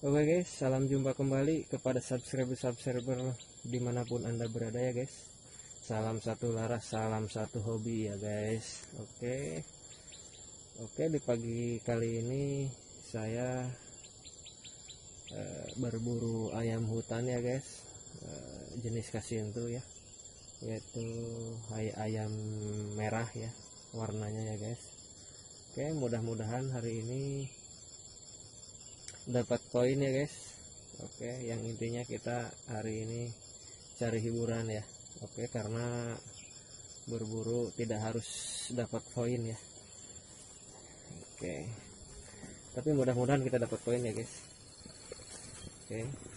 Oke guys, salam jumpa kembali kepada subscriber dimanapun anda berada ya guys. Salam satu laras, salam satu hobi ya guys. Oke, di pagi kali ini saya berburu ayam hutan ya guys, jenis kasintu ya, yaitu ayam merah ya warnanya ya guys. Oke, mudah-mudahan hari ini dapat poin ya guys. Oke, yang intinya kita hari ini cari hiburan ya. Oke, karena berburu tidak harus dapat poin ya. Oke, tapi mudah-mudahan kita dapat poin ya guys. Oke,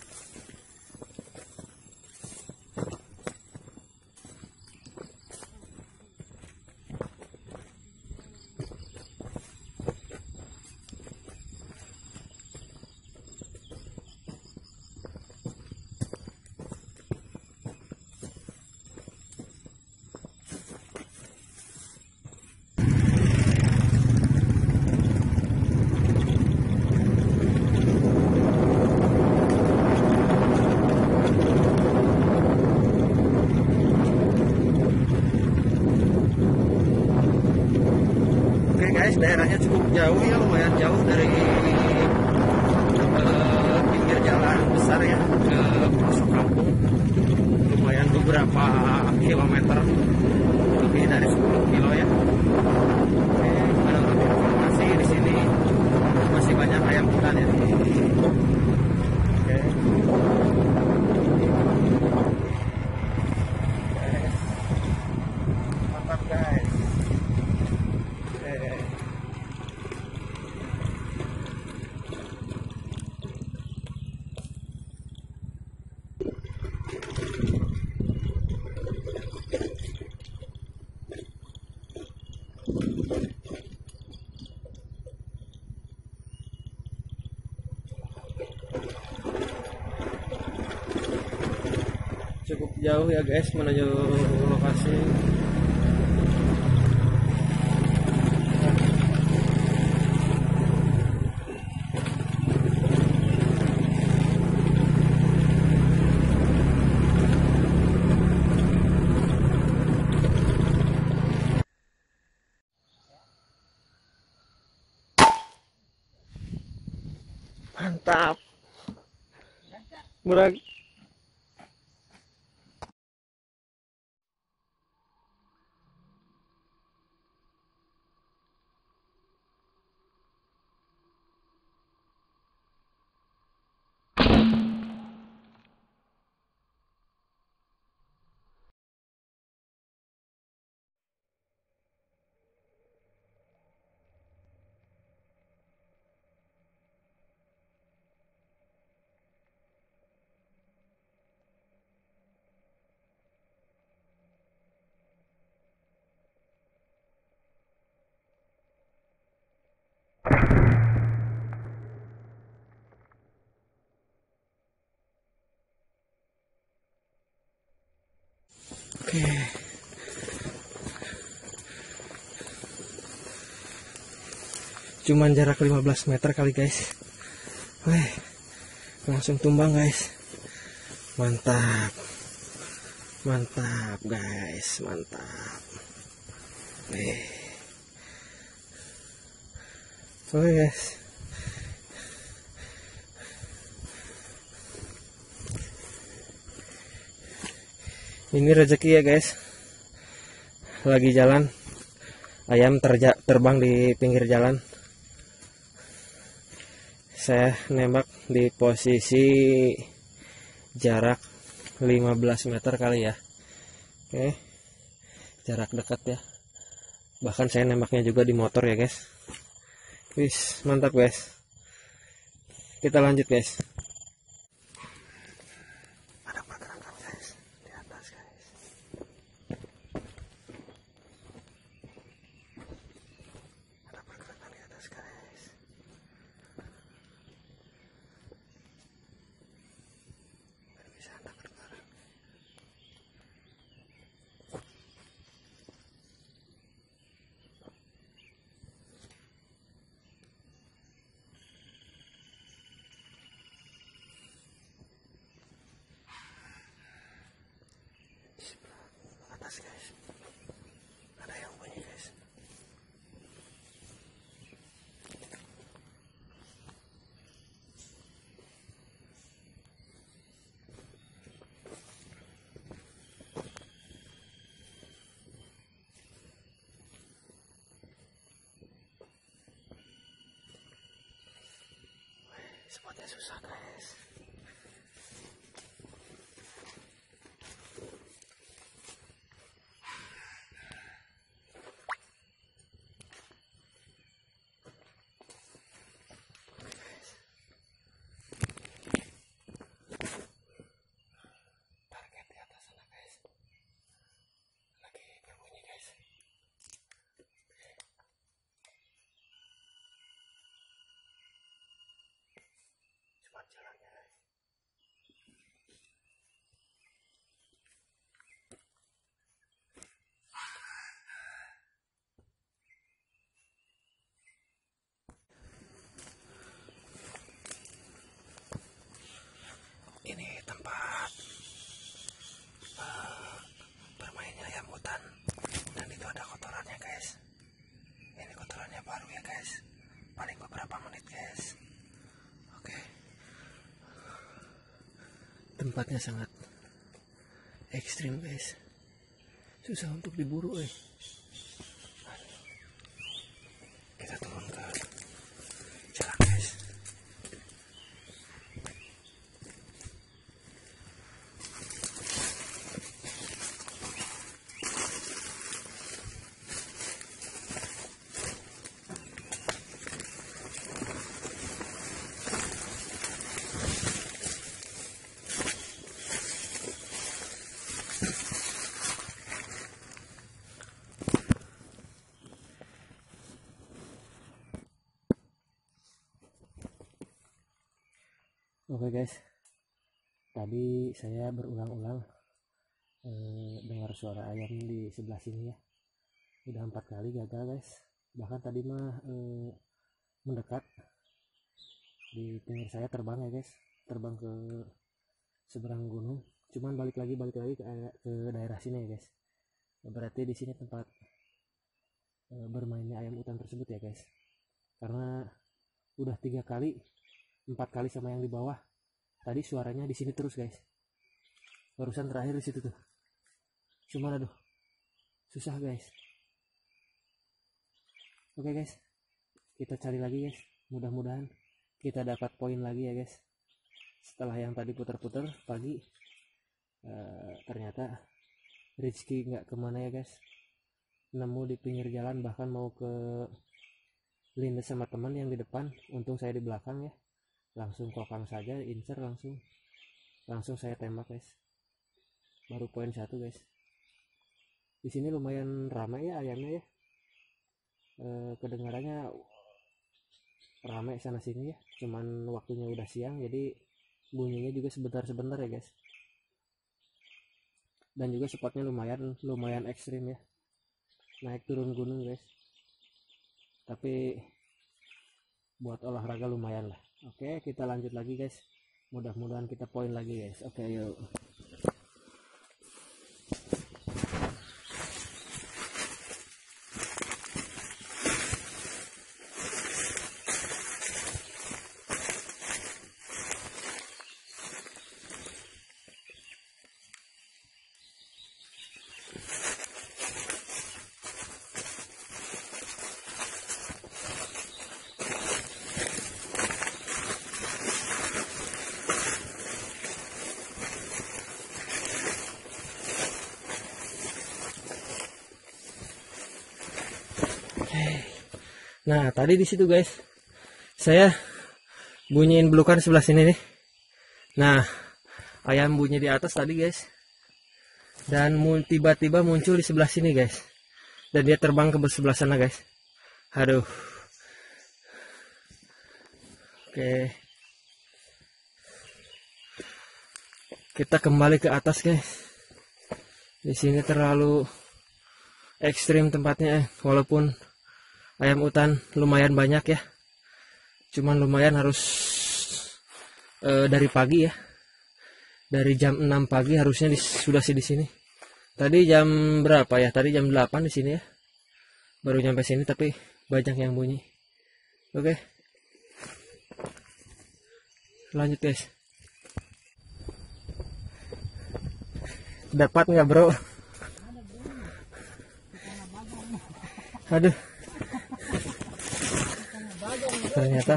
guys, daerahnya cukup jauh ya, lumayan jauh dari pinggir jalan besar ya ke pelosok kampung, lumayan beberapa kilometer, lebih dari 10 kilo ya. Oke, menurut informasi di sini masih banyak ayam hutan ya. Oke. Mantap guys. Cukup jauh ya guys menuju lokasi. Mantap. Murah. Oke. Cuman jarak 15 meter kali guys. Weh, langsung tumbang guys. Mantap. Mantap guys, mantap. Weh. Oke guys. Ini rezeki ya guys. Lagi jalan, ayam terbang di pinggir jalan. Saya nembak di posisi jarak 15 meter kali ya. Oke, jarak dekat ya. Bahkan saya nembaknya juga di motor ya guys. Wis, mantap guys. Kita lanjut guys. Ada pergerakan guys di atas guys. Ada pergerakan di atas guys. Bisa anda bergerak. atas guys. Ada yang bunyi guys. Spotnya susah guys. Target di atas sana guys. Lagi berbunyi guys. Cepat jalannya guys. Ini tempat bermainnya ayam hutan, dan itu ada kotorannya guys. Ini kotorannya baru ya guys, paling beberapa menit guys. Oke, tempatnya sangat ekstrim guys, susah untuk diburu Kita turun ke jalan guys. Oke guys, tadi saya berulang-ulang dengar suara ayam di sebelah sini ya. Udah 4 kali gagal guys. Bahkan tadi mah mendekat di pinggir saya, terbang ya guys, terbang ke seberang gunung. Cuman balik lagi ke daerah sini ya guys. Berarti di sini tempat bermainnya ayam hutan tersebut ya guys. Karena udah 3 kali, 4 kali sama yang di bawah. Tadi suaranya di sini terus guys. Barusan terakhir di situ tuh. Cuman aduh, susah guys. Oke guys, kita cari lagi guys. Mudah-mudahan kita dapat poin lagi ya guys. Setelah yang tadi putar-putar pagi, ternyata rezeki nggak kemana ya guys. Nemu di pinggir jalan, bahkan mau ke lindes sama teman yang di depan. Untung saya di belakang ya. Langsung kokang saja, incer langsung saya tembak guys. Baru poin 1 guys. Di sini lumayan ramai ya ayamnya ya. Kedengarannya ramai sana sini ya. Cuman waktunya udah siang, jadi bunyinya juga sebentar-sebentar ya guys. Dan juga spotnya lumayan ekstrim ya. Naik turun gunung guys. Tapi buat olahraga lumayan lah. Oke, kita lanjut lagi guys. Mudah-mudahan kita poin lagi guys. Oke, yuk. Nah, tadi di situ guys, saya bunyiin belukan sebelah sini nih. Nah, ayam bunyi di atas tadi guys, dan tiba-tiba muncul di sebelah sini guys, dan dia terbang ke sebelah sana guys. Aduh. Oke, kita kembali ke atas guys. Di sini terlalu ekstrim tempatnya, walaupun ayam hutan lumayan banyak ya. Cuman lumayan harus dari pagi ya. Dari jam 6 pagi harusnya sudah di sini. Tadi jam berapa ya? Tadi jam 8 di sini ya. Baru nyampe sini tapi banyak yang bunyi. Oke. Lanjut guys. Dapat nggak bro? Aduh. Ternyata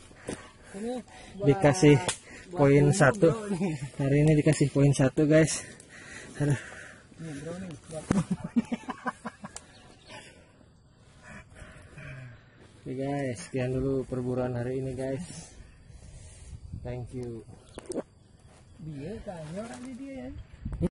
dikasih poin 1. Hari ini dikasih poin 1 guys. Aduh. Oke guys, sekian dulu perburuan hari ini guys. Thank you. Dia kayaknya orang ini dia ya.